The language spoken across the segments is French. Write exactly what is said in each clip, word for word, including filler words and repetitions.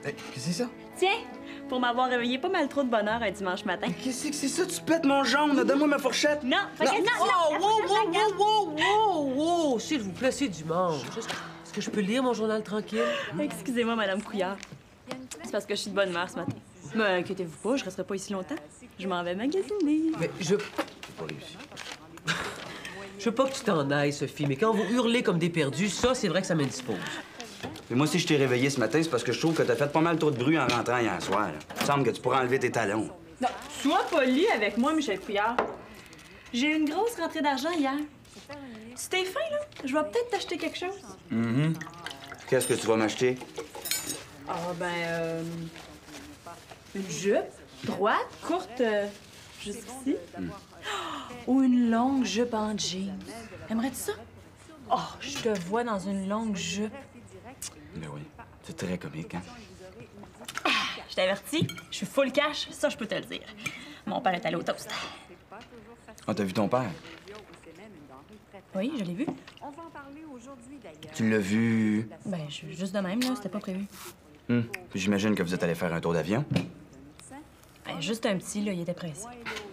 Hey, qu'est-ce que c'est ça? Tiens, pour m'avoir réveillé pas mal trop de bonheur un dimanche matin. Qu'est-ce que c'est ça? Tu pètes mon jaune, là. Donne-moi ma fourchette. Non, fait que non, non, Oh, la wow, fourchette, wow, wow, wow, wow, wow! S'il vous plaît, c'est dimanche. Est-ce que je peux lire mon journal tranquille? Excusez-moi, Madame Couillard. C'est parce que je suis de bonne humeur ce matin. Mais inquiétez-vous pas, je resterai pas ici longtemps. Je m'en vais magasiner. Mais je... Pas réussi. Je veux pas que tu t'en ailles, Sophie, mais quand vous hurlez comme des perdus, ça, c'est vrai que ça m'indispose. Et moi, si je t'ai réveillé ce matin, c'est parce que je trouve que t'as fait pas mal trop de bruit en rentrant hier soir. Là. Il me semble que tu pourrais enlever tes talons. Non, sois poli avec moi, Michel Couillard. J'ai eu une grosse rentrée d'argent hier. Si t'es fin, là, je vais peut-être t'acheter quelque chose. Mm-hmm. Qu'est-ce que tu vas m'acheter? Ah, ben, euh, une jupe, droite, courte, euh, jusqu'ici. Mm. Oh, ou une longue jupe en jeans. Aimerais-tu ça? Oh, je te vois dans une longue jupe. Ben oui, c'est très comique, hein? Ah, je t'avertis, je suis full cash, ça, je peux te le dire. Mon père est allé au toast. Ah, t'as vu ton père? Oui, je l'ai vu. Tu l'as vu? Ben, je- juste de même, là, c'était pas prévu. Hum. J'imagine que vous êtes allé faire un tour d'avion. Ben, juste un petit, là, il était pressé.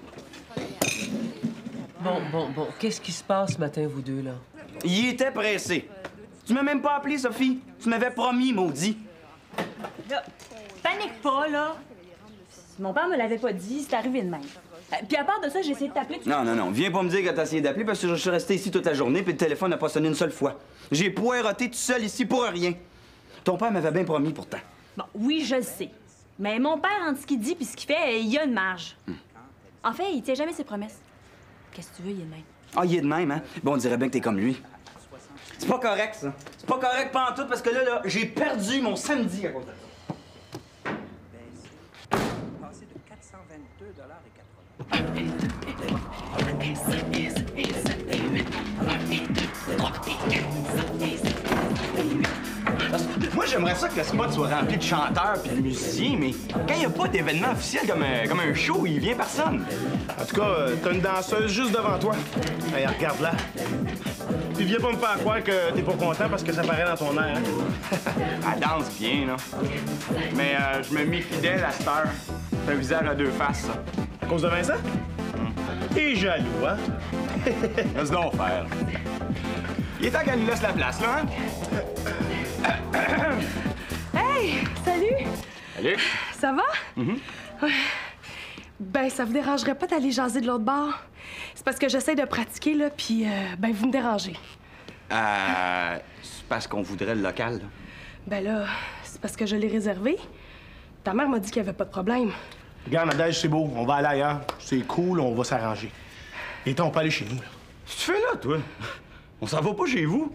Bon, bon, bon. Qu'est-ce qui se passe ce matin, vous deux, là? Il était pressé. Tu m'as même pas appelé, Sophie. Tu m'avais promis, maudit. Là, panique pas, là. Si mon père me l'avait pas dit, c'est arrivé de même. Euh, Puis à part de ça, j'ai essayé de t'appeler. tu- Non, non, non. Viens pas me dire que t'as essayé d'appeler parce que je suis resté ici toute la journée puis le téléphone n'a pas sonné une seule fois. J'ai poireauté tout seul ici pour rien. Ton père m'avait bien promis pourtant. Bon, oui, je le sais. Mais mon père, entre ce qu'il dit puis ce qu'il fait, il y a une marge. En fait, il tient jamais ses promesses. Qu'est-ce que tu veux, il est de même. Ah, il est de même, hein? Bon, on dirait bien que t'es comme lui. C'est pas correct, ça. C'est pas correct pantoute parce que là, là, j'ai perdu mon samedi à cause de ça. Passé de quatre cent vingt-deux dollars et Moi, j'aimerais ça que le spot soit rempli de chanteurs puis de musiciens, mais quand il n'y a pas d'événement officiel comme un, comme un show, il vient personne. En tout cas, euh, t'as une danseuse juste devant toi. Hey, regarde-la. Puis viens pas me faire croire que t'es pas content parce que ça paraît dans ton air. Hein? Elle danse bien, là. Mais euh, je me méfie d'elle à cette heure. C'est un visage à deux faces, ça. À cause de Vincent? T'es jaloux, hein? Laisse donc faire. Il est temps qu'elle nous laisse la place, là, hein? Hey! Salut! Salut. Ça va? Ouais. Ben, ça vous dérangerait pas d'aller jaser de l'autre bord? C'est parce que j'essaie de pratiquer, là, puis, euh, ben, vous me dérangez. Euh... C'est parce qu'on voudrait le local, là. Ben là, c'est parce que je l'ai réservé. Ta mère m'a dit qu'il y avait pas de problème. Regarde, Nadège, c'est beau. On va aller ailleurs. C'est cool, on va s'arranger. Et toi, on peut aller chez nous, là. Qu'est-ce que tu fais là, toi? On s'en va pas chez vous?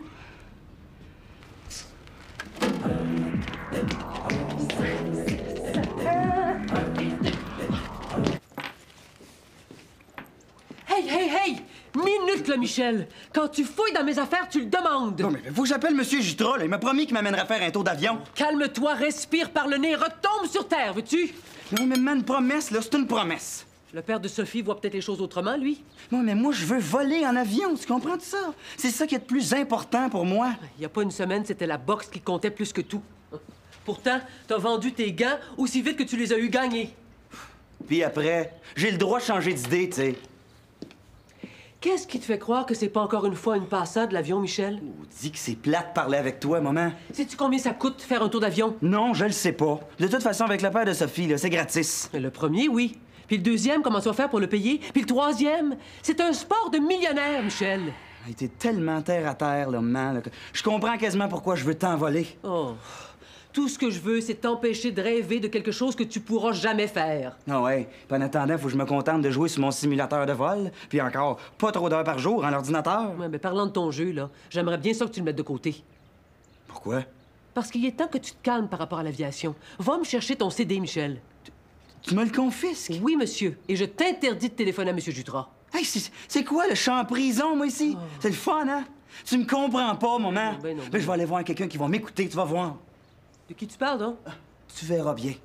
Hey, hey, hey! Minute, là, Michel! Quand tu fouilles dans mes affaires, tu le demandes! Non, mais faut que j'appelle Monsieur Jutras, là. Il m'a promis qu'il m'amènerait faire un tour d'avion. Calme-toi, respire par le nez, retombe sur terre, veux-tu? Non, mais man, une promesse, là, c'est une promesse. Le père de Sophie voit peut-être les choses autrement, lui. Non, mais moi, je veux voler en avion, tu comprends ça? C'est ça qui est le plus important pour moi. Il y a pas une semaine, c'était la boxe qui comptait plus que tout. Pourtant, t'as vendu tes gants aussi vite que tu les as eu gagnés. Puis après, j'ai le droit de changer d'idée, tu sais. Qu'est-ce qui te fait croire que c'est pas encore une fois une passade, l'avion, Michel? On dit que c'est plate de parler avec toi, maman. Sais-tu combien ça coûte faire un tour d'avion? Non, je le sais pas. De toute façon, avec le père de Sophie, là, c'est gratis. Le premier, oui. Puis le deuxième, comment tu vas faire pour le payer? Puis le troisième, c'est un sport de millionnaire, Michel. Hey, t'es tellement terre à terre, là, maman, là, que je comprends quasiment pourquoi je veux t'envoler. Oh, tout ce que je veux, c'est t'empêcher de rêver de quelque chose que tu pourras jamais faire. Ah ouais. Puis en attendant, faut que je me contente de jouer sur mon simulateur de vol. Puis encore, pas trop d'heures par jour en ordinateur. Ouais, mais parlant de ton jeu, là, j'aimerais bien ça que tu le mettes de côté. Pourquoi? Parce qu'il est temps que tu te calmes par rapport à l'aviation. Va me chercher ton C D, Michel. Tu me le confisques? Oui, monsieur. Et je t'interdis de téléphoner à monsieur Jutras. Hey, c'est c'est quoi, le champ en prison, moi, ici? C'est le fun, hein? Tu me comprends pas, maman. Non, ben non, Mais ben je vais aller voir quelqu'un qui va m'écouter, tu vas voir. De qui tu parles, donc? Tu verras bien.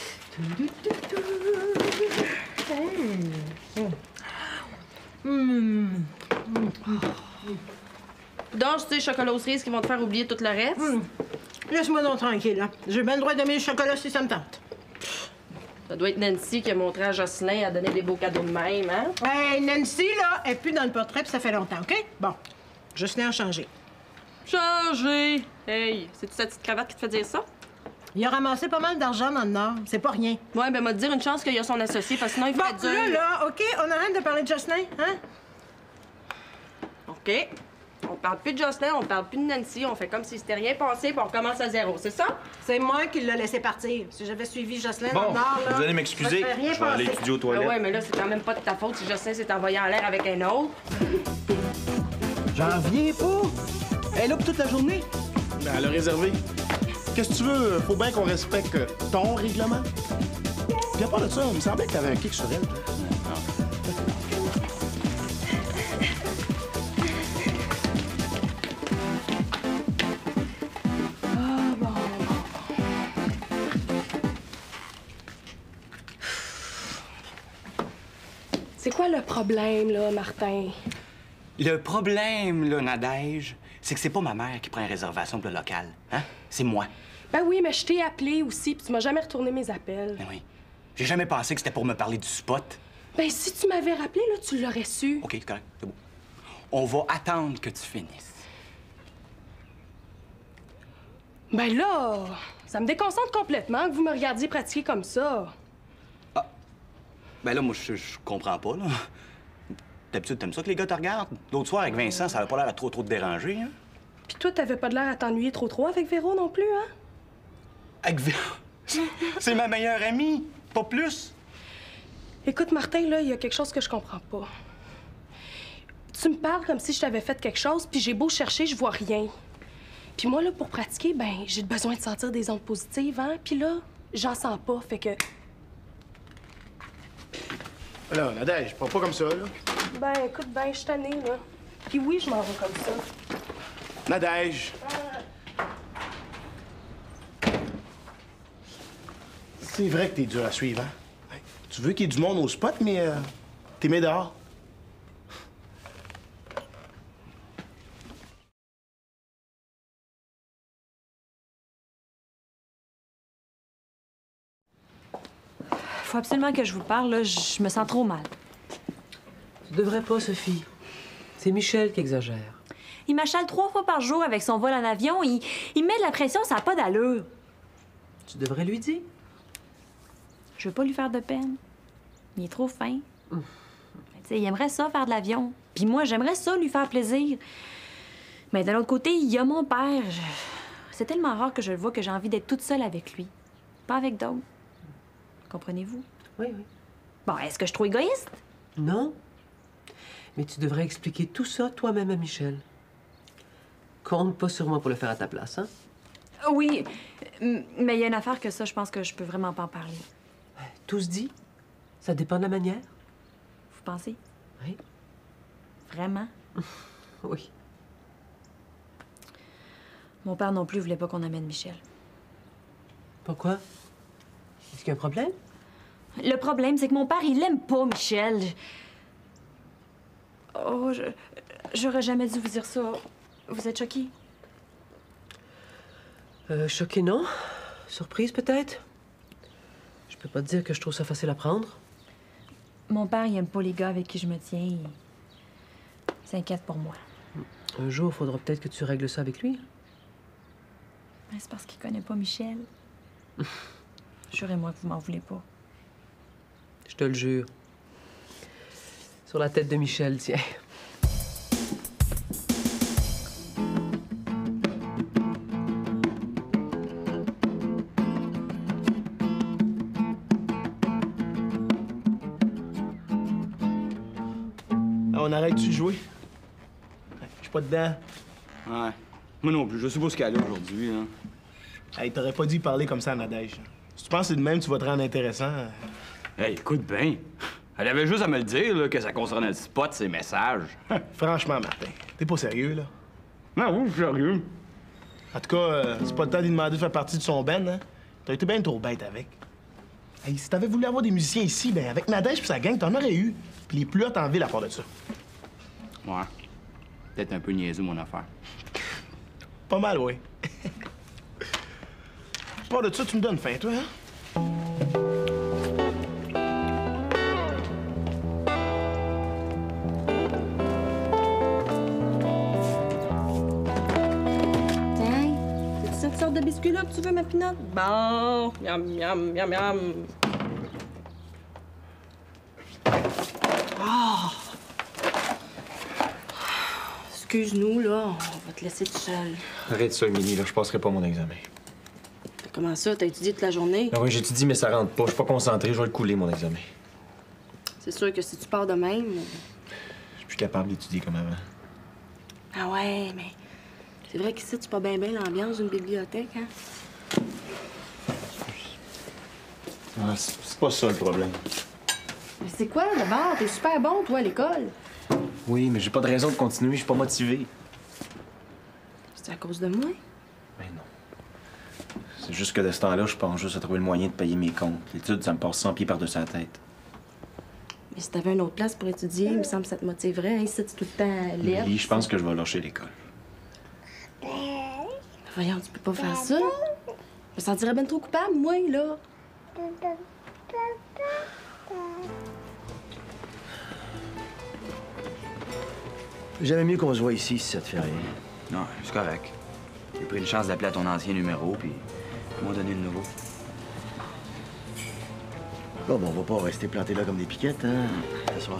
Hum, mange, tu sais, chocolat aux cerises qui vont te faire oublier tout le reste. Hum. Laisse-moi donc tranquille, là. J'ai bien le droit d'aimer le chocolat si ça me tente. Ça doit être Nancy qui a montré à Jocelyn à donner des beaux cadeaux de même, hein? Hey, Nancy, là, elle est plus dans le portrait, puis ça fait longtemps, OK? Bon, Jocelyn a changé. Changé! Hey, c'est-tu cette petite cravate qui te fait dire ça? Il a ramassé pas mal d'argent dans le Nord. C'est pas rien. Ouais, ben, m'a dire une chance qu'il y a son associé, parce que sinon, il Bon, ferait dur. là, là, OK, on arrête de parler de Jocelyn, hein? OK. On parle plus de Jocelyn, on parle plus de Nancy, on fait comme si c'était rien passé, puis on recommence à zéro, c'est ça? C'est moi qui l'ai laissé partir. Si j'avais suivi Jocelyn dans Bon, le Nord, là... vous allez m'excuser. ça serait rien Je vais aller passé. étudier aux Ah toilettes. ouais, mais là, c'est quand même pas de ta faute si Jocelyn s'est envoyé en l'air avec un autre. J'en reviens pas. Elle est là pour toute la journée. Ben, elle a réservé. Qu'est-ce que tu veux? Faut bien qu'on respecte ton règlement. Puis à part de ça, il me semblait que t'avais un kick sur elle, toi. C'est quoi le problème, là, Martin? Le problème, là, Nadège, c'est que c'est pas ma mère qui prend une réservation pour le local. Hein? C'est moi. Ben oui, mais je t'ai appelé aussi, puis tu m'as jamais retourné mes appels. Ben oui. J'ai jamais pensé que c'était pour me parler du spot. Ben si tu m'avais rappelé, là, tu l'aurais su. OK, c'est correct, c'est beau. On va attendre que tu finisses. Ben là, ça me déconcentre complètement que vous me regardiez pratiquer comme ça. Ben là, moi, je, je comprends pas, là. D'habitude, t'aimes ça que les gars te regardent? L'autre soir, avec Vincent, ça avait pas l'air à trop trop te déranger, hein? Puis toi, t'avais pas de l'air à t'ennuyer trop trop avec Véro non plus, hein? Avec Véro? C'est ma meilleure amie, pas plus. Écoute, Martin, là, il y a quelque chose que je comprends pas. Tu me parles comme si je t'avais fait quelque chose, puis j'ai beau chercher, je vois rien. Puis moi, là, pour pratiquer, ben, j'ai besoin de sentir des ondes positives, hein? Puis là, j'en sens pas, fait que... Là, Nadège, prends pas comme ça, là. Ben, écoute, ben, je suis tannée, là. Puis oui, je m'en vais comme ça. Nadège! C'est vrai que t'es dur à suivre, hein? Ouais. Tu veux qu'il y ait du monde au spot, mais euh, t'es mis dehors. Faut absolument que je vous parle, là. Je me sens trop mal. Tu devrais pas, Sophie. C'est Michel qui exagère. Il m'achale trois fois par jour avec son vol en avion. Il, il met de la pression, ça n'a pas d'allure. Tu devrais lui dire. Je veux pas lui faire de peine. Il est trop fin. Tu sais, il aimerait ça, faire de l'avion. Puis moi, j'aimerais ça, lui faire plaisir. Mais de l'autre côté, il y a mon père. Je... C'est tellement rare que je le vois que j'ai envie d'être toute seule avec lui. Pas avec d'autres. Comprenez-vous? Oui, oui. Bon, est-ce que je suis trop égoïste? Non. Mais tu devrais expliquer tout ça toi-même à Michel. Compte pas sur moi pour le faire à ta place, hein? Oui, m- mais il y a une affaire que ça, je pense que je peux vraiment pas en parler. Tout se dit. Ça dépend de la manière. Vous pensez? Oui. Vraiment? Oui. Mon père non plus voulait pas qu'on amène Michel. Pourquoi? Est-ce qu'il y a un problème? Le problème, c'est que mon père, il aime pas Michel. Oh, je... J'aurais jamais dû vous dire ça. Vous êtes choqués? Euh, choqué, non. Surprise, peut-être. Je peux pas te dire que je trouve ça facile à prendre. Mon père, il aime pas les gars avec qui je me tiens. Il s'inquiète pour moi. Un jour, il faudra peut-être que tu règles ça avec lui. Mais c'est parce qu'il connaît pas Michel. Jurez-moi que vous m'en voulez pas. Je te le jure. Sur la tête de Michel, tiens. On arrête-tu de jouer? Je suis pas dedans. Ouais. Moi non plus. Je sais pas ce qu'elle a aujourd'hui, hein. Hey, t'aurais pas dû parler comme ça à Nadège. Si tu penses que c'est de même, tu vas te rendre intéressant. Hey, écoute bien. Elle avait juste à me le dire, là, que ça concernait le spot, ses messages. Franchement, Martin, t'es pas sérieux, là? Non, oui, sérieux. En tout cas, euh, c'est pas le temps de lui demander de faire partie de son band, hein? T'as été bien trop bête avec. Hey, si t'avais voulu avoir des musiciens ici, ben avec Nadège pis sa gang, t'en aurais eu. Puis les plus hautes en ville à part de ça. Ouais. Peut-être un peu niaiseux, mon affaire. Pas mal, oui. Pas de ça, tu me donnes faim, toi, hein? Tiens, c'est cette sorte de biscuit-là que tu veux, ma pinotte? Bon, miam, miam, miam, miam. Oh! Excuse-nous, là, on va te laisser tout seul. Arrête ça, Émilie, là, je passerai pas mon examen. Comment ça? T'as étudié toute la journée? Ah oui, j'étudie, mais ça rentre pas. Je suis pas concentré, je vais le couler, mon examen. C'est sûr que si tu pars de même... Je suis plus capable d'étudier comme avant. Ah ouais, mais... C'est vrai qu'ici, tu pas bien bien l'ambiance d'une bibliothèque, hein? Ah, c'est c'est pas ça, le problème. Mais c'est quoi, d'abord? T'es super bon, toi, à l'école. Oui, mais j'ai pas de raison de continuer, je suis pas motivé. C'est à cause de moi? Ben non. C'est juste que de ce temps-là, je pense juste à trouver le moyen de payer mes comptes. L'étude, ça me passe cent pieds par-dessus la tête. Mais si t'avais une autre place pour étudier, il me semble que ça te motiverait. Hein? Si t'es tout le temps libre. Émilie, je pense que je vais lâcher l'école. Voyons, tu peux pas faire ça. Je me sentirais bien trop coupable, moi, là. J'aimais mieux qu'on se voit ici, si ça te fait rien. Non, c'est correct. J'ai pris une chance d'appeler à ton ancien numéro, puis ils m'ont donné le nouveau. Bon, bon, on va pas rester plantés là comme des piquettes, hein? T'asseoir.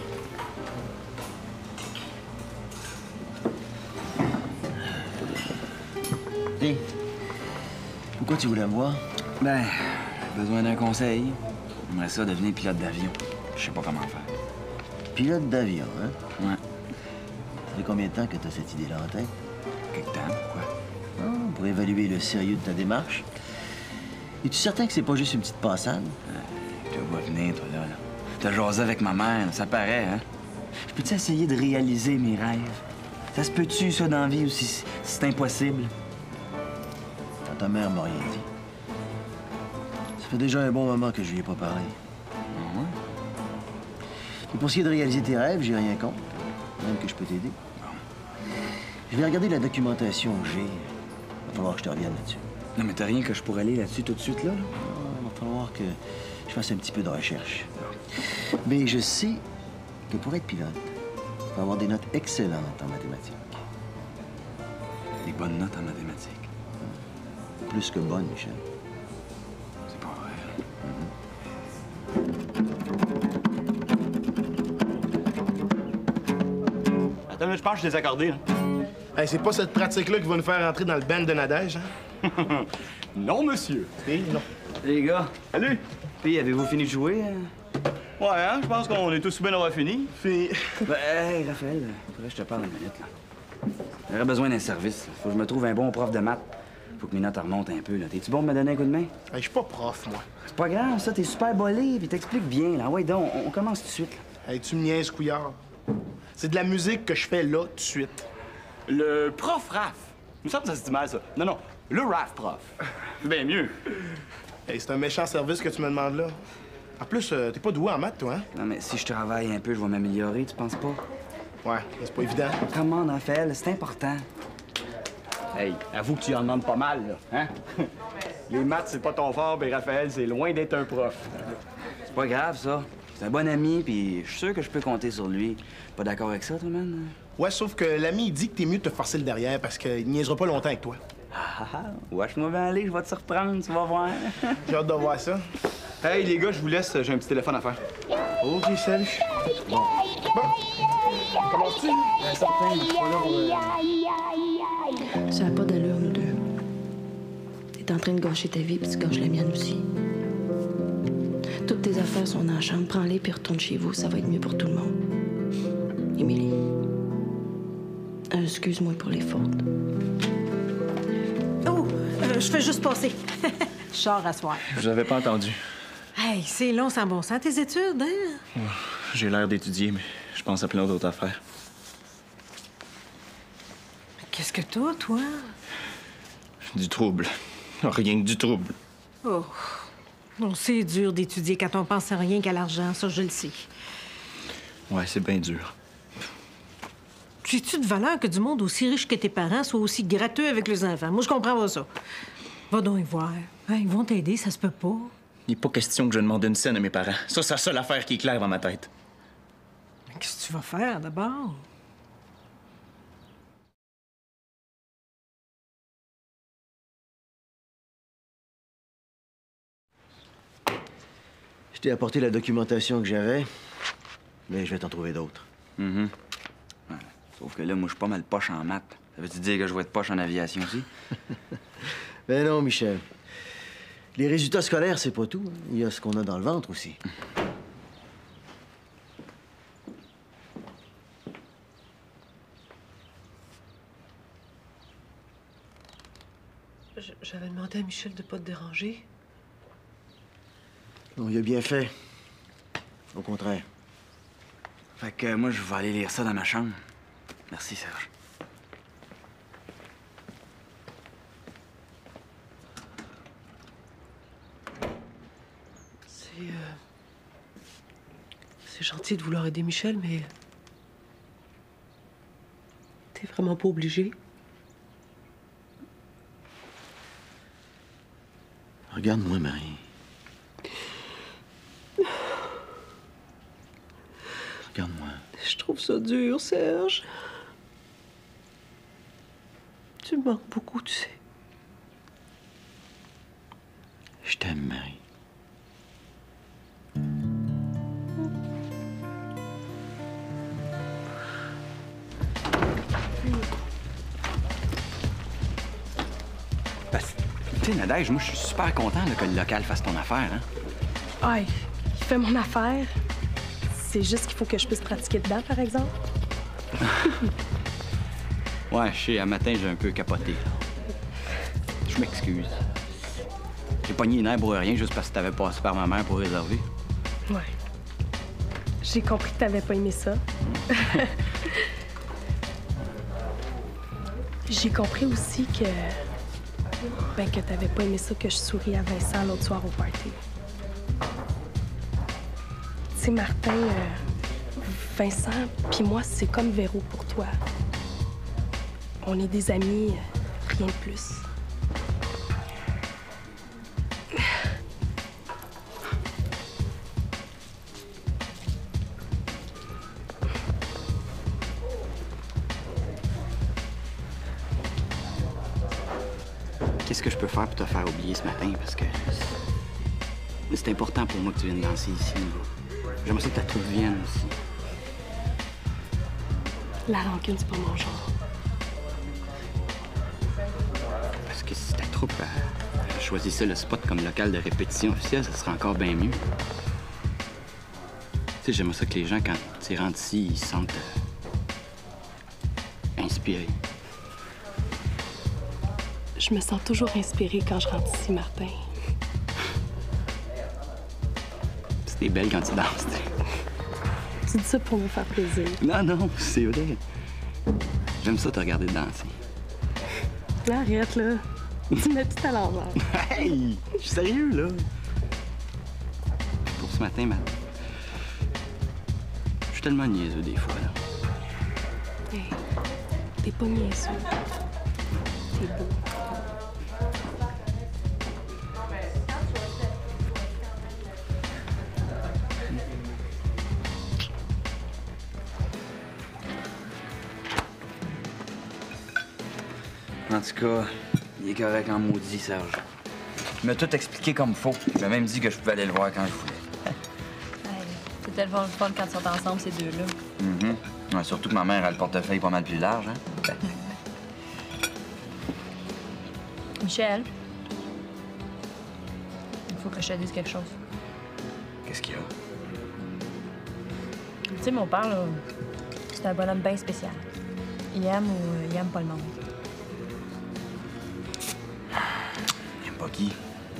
Tiens, pourquoi tu voulais me voir? Ben, j'ai besoin d'un conseil. J'aimerais ça devenir pilote d'avion. Je sais pas comment faire. Pilote d'avion, hein? Ouais. Ça fait combien de temps que t'as cette idée-là en tête? Quelque temps, pourquoi? Ah, pour évaluer le sérieux de ta démarche. Es-tu certain que c'est pas juste une petite passade? Tu vas venir, toi, là. là. T'as jasé avec ma mère, ça paraît, hein? Je peux-tu essayer de réaliser mes rêves? Ça se peut-tu, ça, dans la vie, ou si si c'est impossible? Quand ta mère m'a rien dit. Ça fait déjà un bon moment que je lui ai pas parlé. Ah ouais? Et pour ce qui est de réaliser tes rêves, j'ai rien contre. Même que je peux t'aider. Je vais regarder la documentation que j'ai. Il va falloir que je te revienne là-dessus. Non, mais t'as rien que je pourrais aller là-dessus tout de suite, là? là? Il va falloir que je fasse un petit peu de recherche. Mais je sais que pour être pilote, il faut avoir des notes excellentes en mathématiques. Des bonnes notes en mathématiques. Plus que bonnes, Michel. C'est pas vrai. Attends, je pense que je suis désaccordé, là. Hey, c'est pas cette pratique-là qui va nous faire entrer dans le band de Nadège, hein? Non, monsieur. Et non. Les gars, Salut. puis avez-vous fini de jouer? hein? Ouais, hein, je pense qu'on est tous bien d'avoir fini. Puis... Ben, hey, Raphaël, faudrait que je te parle une minute, là. J'aurais besoin d'un service. Faut que je me trouve un bon prof de maths. Faut que mes notes remontent un peu, là. T'es-tu bon de me donner un coup de main? Hey, je suis pas prof, moi. C'est pas grave, ça. T'es super bolé, puis t'expliques bien, là. Ouais, donc, on, on commence tout de suite, là. Hey, tu me niaises, couillard. C'est de la musique que je fais là, tout de suite. Le prof Raph. Il me semble que ça se dit mal, ça. Non, non, le Raph prof. C'est bien mieux. Hey, c'est un méchant service que tu me demandes là. En plus, euh, t'es pas doué en maths, toi, hein? Non, mais si je travaille un peu, je vais m'améliorer, tu penses pas? Ouais, c'est pas évident. Comment, Raphaël? C'est important. Hey, avoue que tu en demandes pas mal, là. Hein? Les maths, c'est pas ton fort, mais Raphaël, c'est loin d'être un prof. C'est pas grave, ça. C'est un bon ami, puis je suis sûr que je peux compter sur lui. Pas d'accord avec ça, toi, man? Ouais, sauf que l'ami, il dit que t'es mieux de te forcer le derrière parce qu'il niaisera pas longtemps avec toi. Ah, ah, ah. Wesh-moi bien aller, je vais te surprendre, tu vas voir. J'ai hâte de voir ça. Hey, les gars, je vous laisse, j'ai un petit téléphone à faire. OK, salut. Bon. Bon. Commences-tu? Un certain, je suis pas là pour... Ça n'a pas d'allure, nous deux. T'es en train de gâcher ta vie, puis tu gâches la mienne aussi. Toutes tes affaires sont dans la chambre. Prends-les, puis retourne chez vous. Ça va être mieux pour tout le monde. Émilie, euh, excuse-moi pour les fautes. Oh, euh, je fais juste passer. Je sors à soir. Je vous avais pas entendu. Hey, c'est long sans bon sens, tes études, hein? Oh, j'ai l'air d'étudier, mais je pense à plein d'autres affaires. Qu'est-ce que t'as, toi? Du trouble. Rien que du trouble. Oh. Non, c'est dur d'étudier quand on pense à rien qu'à l'argent, ça, je le sais. Ouais, c'est bien dur. C'est-tu de valeur que du monde aussi riche que tes parents soit aussi gratteux avec les enfants? Moi, je comprends pas ça. Va donc y voir. Hein, ils vont t'aider, ça se peut pas. Il n'est pas question que je demande une scène à mes parents. Ça, c'est la seule affaire qui est claire dans ma tête. Mais qu'est-ce que tu vas faire, d'abord? Je t'ai apporté la documentation que j'avais, mais je vais t'en trouver d'autres. Mm-hmm. Ouais. Sauf que là, moi, je suis pas mal poche en maths. Ça veut-tu dire que je vais être poche en aviation aussi? Ben non, Michel. Les résultats scolaires, c'est pas tout. Hein. Il y a ce qu'on a dans le ventre aussi. J'avais demandé à Michel de pas te déranger. Non, il a bien fait. Au contraire. Fait que moi, je vais aller lire ça dans ma chambre. Merci, Serge. C'est... Euh... C'est gentil de vouloir aider Michel, mais... T'es vraiment pas obligé. Regarde-moi, Marie. Regarde-moi. Je trouve ça dur, Serge. Tu me manques beaucoup, tu sais. Je t'aime, Marie. Tu sais, Nadège, moi, je suis super content là, que le local fasse ton affaire, hein? Ah, il fait mon affaire. C'est juste qu'il faut que je puisse pratiquer dedans, par exemple. Ouais, je sais, un matin, j'ai un peu capoté. Je m'excuse. J'ai pogné une nerf pour rien juste parce que t'avais passé par ma mère pour réserver. Ouais. J'ai compris que t'avais pas aimé ça. J'ai compris aussi que... Ben, que t'avais pas aimé ça que je souris à Vincent l'autre soir au party. Tu sais, Martin, euh, Vincent puis moi, c'est comme Véro pour toi. On est des amis, euh, rien de plus. Qu'est-ce que je peux faire pour te faire oublier ce matin? Parce que c'est important pour moi que tu viennes danser ici. J'aimerais ça que ta troupe vienne aussi. La rancune, c'est pas mon genre. Parce que si ta troupe euh, choisissait le spot comme local de répétition officielle, ça serait encore bien mieux. Tu sais, j'aimerais ça que les gens, quand ils rentrent ici, ils se sentent euh, inspirés. Je me sens toujours inspirée quand je rentre ici, Martin. C'était belle quand tu danses, tu sais. Tu dis ça pour me faire plaisir. Non, non, c'est vrai. J'aime ça te regarder danser. Arrête, là. Tu mets tout à l'envers. Hey! Je suis sérieux, là. Pour ce matin, Matt, je suis tellement niaiseux des fois, là. Hey, t'es pas niaiseux. T'es beau. En tout cas, il est correct en maudit, Serge. Il m'a tout expliqué comme faut. Il m'a même dit que je pouvais aller le voir quand je voulais. Hey, c'est tellement le fun quand ils sont ensemble, ces deux-là. Mm-hmm. Ouais, surtout que ma mère a le portefeuille pas mal plus large, hein? Michel, il faut que je te dise quelque chose. Qu'est-ce qu'il y a? Tu sais, mon père, là, c'est un bonhomme bien spécial. Il aime ou il aime pas le monde. Il aime pas qui?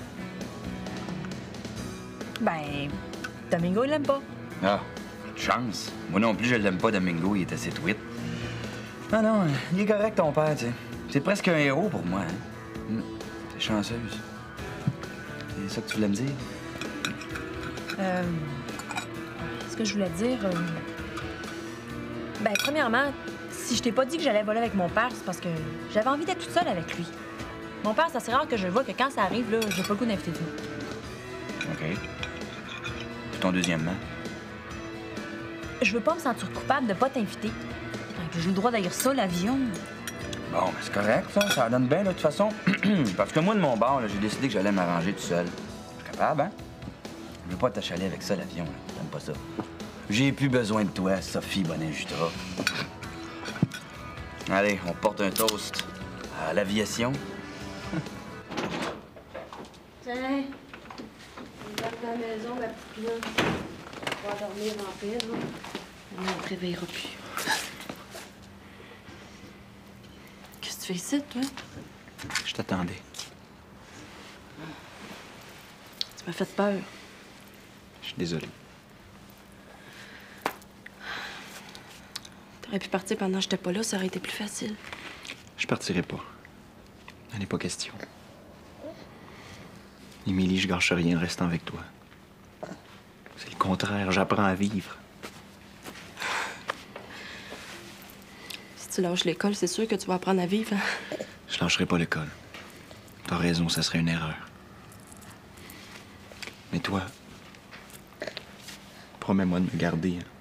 Ben, Domingo, il l'aime pas. Ah, de chance. Moi non plus, je l'aime pas, Domingo. Il est assez tweet. Ah non, il est correct, ton père, tu sais. C'est presque un héros pour moi, hein. Mm. T'es chanceuse. C'est ça que tu voulais me dire? Euh... Ce que je voulais te dire... euh, Ben, premièrement, Si je t'ai pas dit que j'allais voler avec mon père, c'est parce que j'avais envie d'être toute seule avec lui. Mon père, c'est assez rare que je le vois que quand ça arrive, là, j'ai pas le goût d'inviter de nous. OK. Puis ton deuxièmement? Je veux pas me sentir coupable de pas t'inviter. J'ai le droit d'ailleurs ça, l'avion. Bon, ben c'est correct, ça. Ça donne bien, là, de toute façon. Parce que moi, de mon bord, là, j'ai décidé que j'allais m'arranger tout seul. Je suis capable, hein? Je veux pas t'achaler avec ça, l'avion, là. J'aime pas ça. J'ai plus besoin de toi, Sophie Boninjutra. Allez, on porte un toast à l'aviation. Tiens, on garde à la maison, ma petite là. On va dormir en paix, là. Maintenant, on ne te réveillera plus. Qu'est-ce que tu fais ici, toi? Je t'attendais. Tu m'as fait peur. Je suis désolé. T'aurais pu partir pendant que j'étais pas là, ça aurait été plus facile. Je partirai pas. Il n'est pas question. Émilie, je gâche rien en restant avec toi. C'est le contraire, j'apprends à vivre. Si tu lâches l'école, c'est sûr que tu vas apprendre à vivre, hein? Je lâcherai pas l'école. T'as raison, ça serait une erreur. Mais toi, promets-moi de me garder, hein.